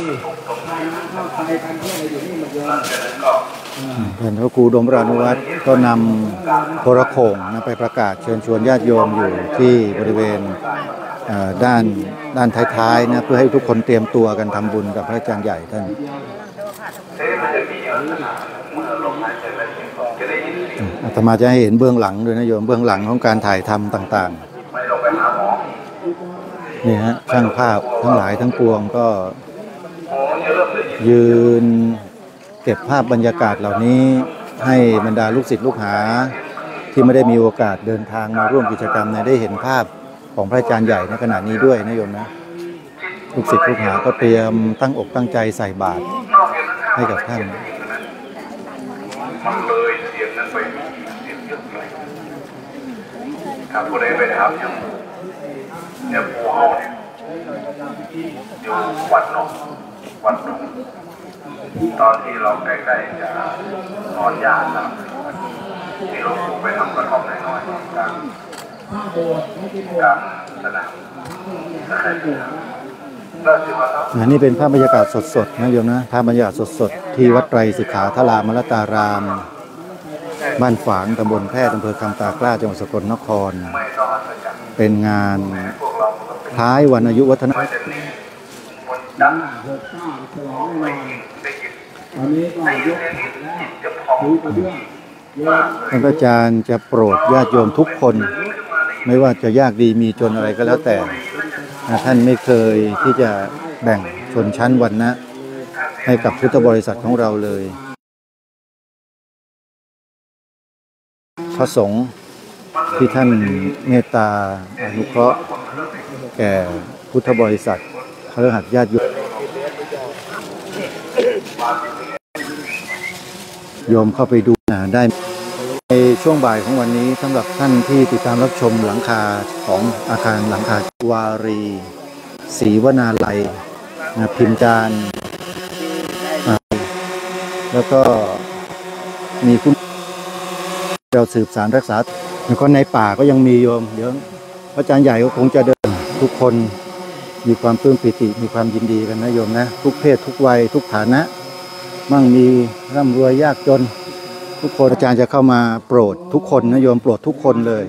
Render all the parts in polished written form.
ท่านพระครูดมรานุวัฒน์ก็นำโทรโข่งไปประกาศเชิญชวนญาติโยมอยู่ที่บริเวณด้านท้ายๆนะเพื่อให้ทุกคนเตรียมตัวกันทำบุญกับพระอาจารย์ใหญ่ท่านอาตมาจะให้เห็นเบื้องหลังด้วยนะโยมเบื้องหลังของการถ่ายทำต่างๆนี่ฮะช่างภาพทั้งหลายทั้งปวงก็ยืนเก็บภาพบรรยากาศเหล่านี้ให้บรรดาลูกศิษย์ลูกหาที่ไม่ได้มีโอกาสเดินทางมาร่วมกิจกรรมได้เห็นภาพของพระอาจารย์ใหญ่ในขณะนี้ด้วยนะโยมนะลูกศิษย์ลูกหาก็เตรียมตั้งอกตั้งใจใส่บาตรให้กับท่านมันเลยเสียงนั้นไปเสียงเยอะเลยถ้าผู้ใดไปทำอย่างเนี่ยผู้เฮาเนี่ยอยู่วัดหนองตอนที่เราใกล้ๆจะนอนยาแล้วที่เราปู่ไปทำกระท่อมน้อยๆกลางสนามนี่เป็นภาพบรรยากาศสดๆนะโยมนะภาพบรรยากาศสดๆที่วัดไตรสิกขาทรามรตารามบ้านฝางตำบลแพร่อำเภอคำตากล้าจังหวัดสกลนครเป็นงานคล้ายวันอายุวัฒนธรรมท่านอาจารย์จะโปรดญาติโยมทุกคนไม่ว่าจะยากดีมีจนอะไรก็แล้วแต่ท่านไม่เคยที่จะแบ่งชนชั้นวรรณะให้กับพุทธบริษัทของเราเลยพระสงฆ์ที่ท่านเมตตาอนุเคราะห์แก่พุทธบริษัทคฤหัสถ์ญาติโยมเข้าไปดูได้ในช่วงบ่ายของวันนี้สำหรับท่านที่ติดตามรับชมหลังคาของอาคารหลังคาวารีศรีวนาลัยพิมพ์จานแล้วก็มีคุณเราสืบสารรักษาแล้วก็ในป่าก็ยังมีโยมเดี๋ยวพระอาจารย์ใหญ่ก็คงจะเดินทุกคนมีความปลื้มปิติมีความยินดีกันนะโยมนะทุกเพศทุกวัยทุกฐานะมั่งมีร่ำรวยยากจนทุกคนอาจารย์จะเข้ามาโปรดทุกคนนะโยมโปรดทุกคนเลย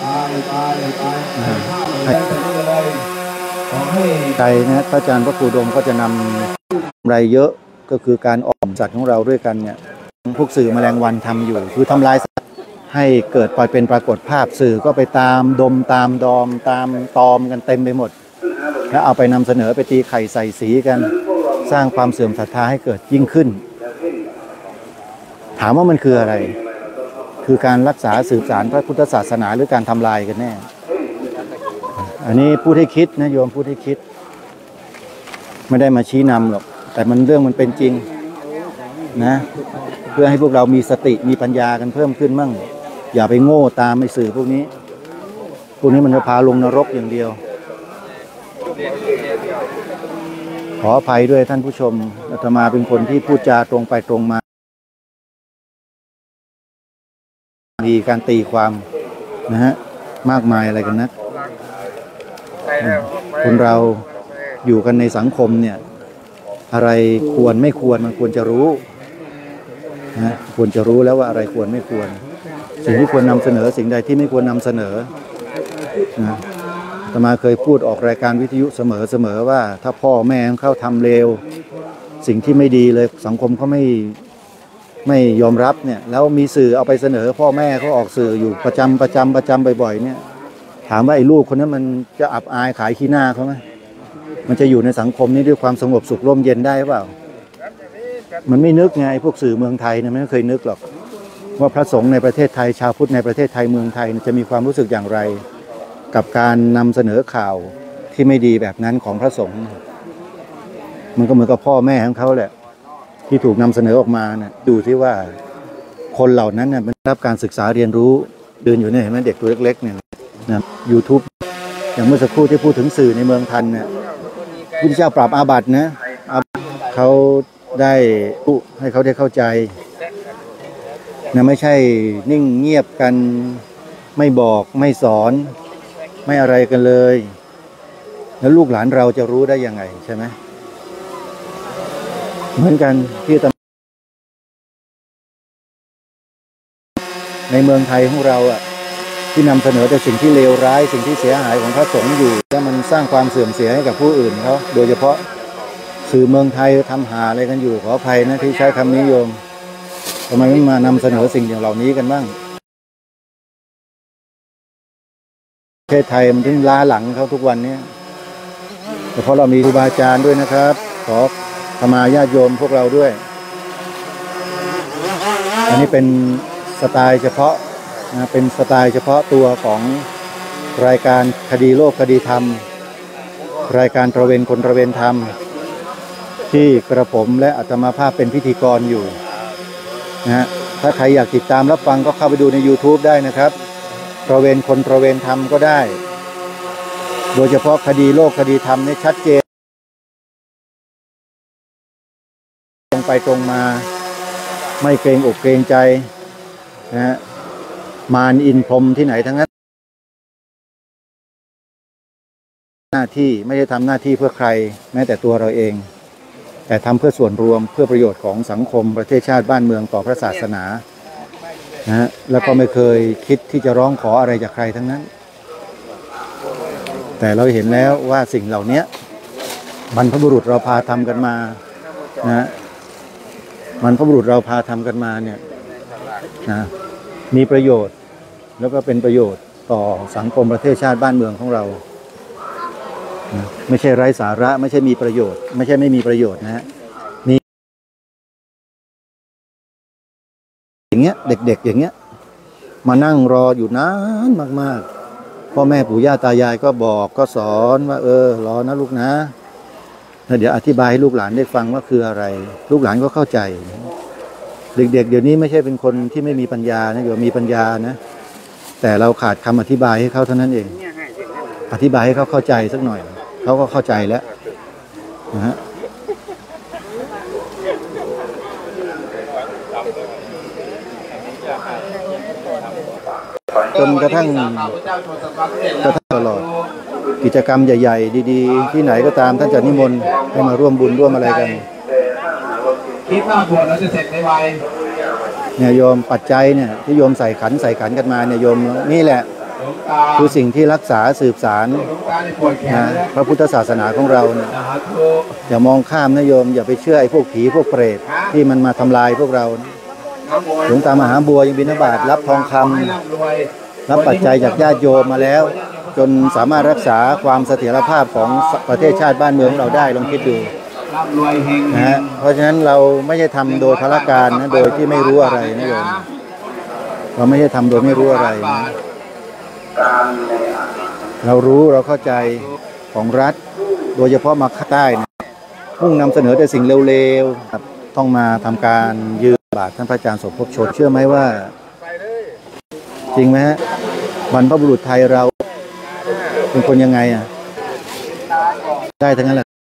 ใจนะพระอาจารย์พระครูดมก็จะนำรายเยอะก็คือการออมสัตว์ของเราด้วยกันเนี่ยพวกสื่อแมลงวันทำอยู่คือทำลายสัตว์ให้เกิดปล่อยเป็นปรากฏภาพสื่อก็ไปตามดมตามดอมตามตอมกันเต็มไปหมดแล้วเอาไปนำเสนอไปตีไข่ใส่สีกันสร้างความเสื่อมศรัทธาให้เกิดยิ่งขึ้นถามว่ามันคืออะไรคือการรักษาสืบสานพระพุทธศาสนาหรือการทำลายกันแน่อันนี้พูดให้คิดนะโยมพูดให้คิดไม่ได้มาชี้นำหรอกแต่มันเรื่องมันเป็นจริงนะเพื่อให้พวกเรามีสติมีปัญญากันเพิ่มขึ้นมั่งอย่าไปโง่ตามไอ้สื่อพวกนี้มันจะพาลงนรกอย่างเดียวขออภัยด้วยท่านผู้ชมอาตมาเป็นคนที่พูดจาตรงไปตรงมามีการตีความนะฮะมากมายอะไรกันนะคนเราอยู่กันในสังคมเนี่ยอะไรควรไม่ควรมันควรจะรู้นะควรจะรู้แล้วว่าอะไรควรไม่ควรสิ่งที่ควรนำเสนอสิ่งใดที่ไม่ควรนำเสนอนะอาตมาเคยพูดออกรายการวิทยุเสมอว่าถ้าพ่อแม่เขาทำเลวสิ่งที่ไม่ดีเลยสังคมเขาไม่ยอมรับเนี่ยแล้วมีสื่อเอาไปเสนอพ่อแม่เขาออกสื่ออยู่ประจำบ่อยๆเนี่ยถามว่าไอ้ลูกคนนั้นมันจะอับอายขายขี้หน้าเขาไหมมันจะอยู่ในสังคมนี้ด้วยความสงบสุขร่มเย็นได้หรือเปล่ามันไม่นึกไงพวกสื่อเมืองไทยเนี่ยไม่เคยนึกหรอกว่าพระสงฆ์ในประเทศไทยชาวพุทธในประเทศไทยเมืองไทยจะมีความรู้สึกอย่างไรกับการนำเสนอข่าวที่ไม่ดีแบบนั้นของพระสงฆ์มันก็เหมือนกับพ่อแม่ของเขาแหละที่ถูกนำเสนอออกมาเนี่ยดูที่ว่าคนเหล่านั้นเนี่ยมันรับการศึกษาเรียนรู้เดินอยู่เนี่ยเห็นไหมเด็กตัวเล็กๆเนี่ยนะ YouTube อย่างเมื่อสักครู่ที่พูดถึงสื่อในเมืองทันเนี่ยพุทธเจ้าปราบอาบัตินะเขาได้ให้เขาได้เข้าใจนะไม่ใช่นิ่งเงียบกันไม่บอกไม่สอนไม่อะไรกันเลยแล้วลูกหลานเราจะรู้ได้ยังไงใช่ไหมเหมือนกันที่ในเมืองไทยของเราที่นำเสนอแต่สิ่งที่เลวร้ายสิ่งที่เสียหายของพระสงฆ์อยู่แล้วมันสร้างความเสื่อมเสียให้กับผู้อื่นเขาโดยเฉพาะสื่อเมืองไทยทำหาอะไรกันอยู่ขออภัยนะที่ใช้คำนิยมทำไมไม่มานำเสนอสิ่งอย่างเหล่านี้กันบ้างประเทศไทยมันถึงล้าหลังเขาทุกวันนี้แต่เพราะเรามีครูบาอาจารย์ด้วยนะครับขอขมาญาติโยมพวกเราด้วยอันนี้เป็นสไตล์เฉพาะนะเป็นสไตล์เฉพาะตัวของรายการคดีโลกคดีธรรมรายการตระเวนคนตระเวนธรรมที่กระผมและอาตมาภาพเป็นพิธีกรอยู่นะฮะถ้าใครอยากติดตามรับฟังก็เข้าไปดูใน YouTube ได้นะครับตระเวนคนตระเวนธรรมก็ได้โดยเฉพาะคดีโลกคดีธรรมนี่ชัดเจนตรงไปตรงมาไม่เกรงอกเกรงใจนะฮะมารอินพรหมที่ไหนทั้งนั้นหน้าที่ไม่ได้ทำหน้าที่เพื่อใครแม้แต่ตัวเราเองแต่ทำเพื่อส่วนรวมเพื่อประโยชน์ของสังคมประเทศชาติบ้านเมืองต่อพระศาสนานะฮะแล้วก็ไม่เคยคิดที่จะร้องขออะไรจากใครทั้งนั้นแต่เราเห็นแล้วว่าสิ่งเหล่านี้บรรพบุรุษเราพาทำกันมานะบรรพบุรุษเราพาทำกันมาเนี่ยนะมีประโยชน์แล้วก็เป็นประโยชน์ต่อสังคมประเทศชาติบ้านเมืองของเรานะไม่ใช่ไร้สาระไม่ใช่มีประโยชน์ไม่ใช่ไม่มีประโยชน์นะฮะมีอย่างเงี้ยเด็กๆอย่างเงี้ยมานั่งรออยู่นานมากๆพ่อแม่ปู่ย่าตายายก็บอกก็สอนว่ารอนะลูกนะเดี๋ยวอธิบายให้ลูกหลานได้ฟังว่าคืออะไรลูกหลานก็เข้าใจเด็กๆเดี๋ยวนี้ไม่ใช่เป็นคนที่ไม่มีปัญญานะเดี๋ยวมีปัญญานะแต่เราขาดคำอธิบายให้เขาเท่านั้นเองอธิบายให้เขาเข้าใจสักหน่อยเขาก็เข้าใจแล้วนะฮะจนกระทั่งตลอดกิจกรรมใหญ่ๆดีๆที่ไหนก็ตามท่านจะนิมนต์ให้มาร่วมบุญร่วมอะไรกันคิดว่าบวชแล้วจะเสร็จในวัยเนี่ยโยมปัจจัยเนี่ยที่โยมใส่ขันกันมาเนี่ยโยมนี่แหละคือสิ่งที่รักษาสืบสารนะพระพุทธศาสนาของเราเนี่ยอย่ามองข้ามนะโยมอย่าไปเชื่อไอ้พวกผีพวกเปรตที่มันมาทำลายพวกเราหลวงตามหาบัวยังบิณฑบาตรับทองคำรับปัจจัยจากญาติโยมมาแล้วจนสามารถรักษาความเสถียรภาพของประเทศชาติบ้านเมืองเราได้ลองคิดดูนะฮะเพราะฉะนั้นเราไม่ใช่ทำโดยพละการนะโดยที่ไม่รู้อะไรนะโยมเราไม่ใช่ทำโดยไม่รู้อะไรนะเรารู้เราเข้าใจของรัฐโดยเฉพาะมาใต้นะมุ่งนำเสนอแต่สิ่งเร็วๆต้องมาทำการยืมบาทท่านพระอาจารย์สมภพชนเชื่อไหมว่าจริงไหมฮะบรรพบุรุษไทยเราเป็นคนยังไงได้ทั้งนั้นแหละ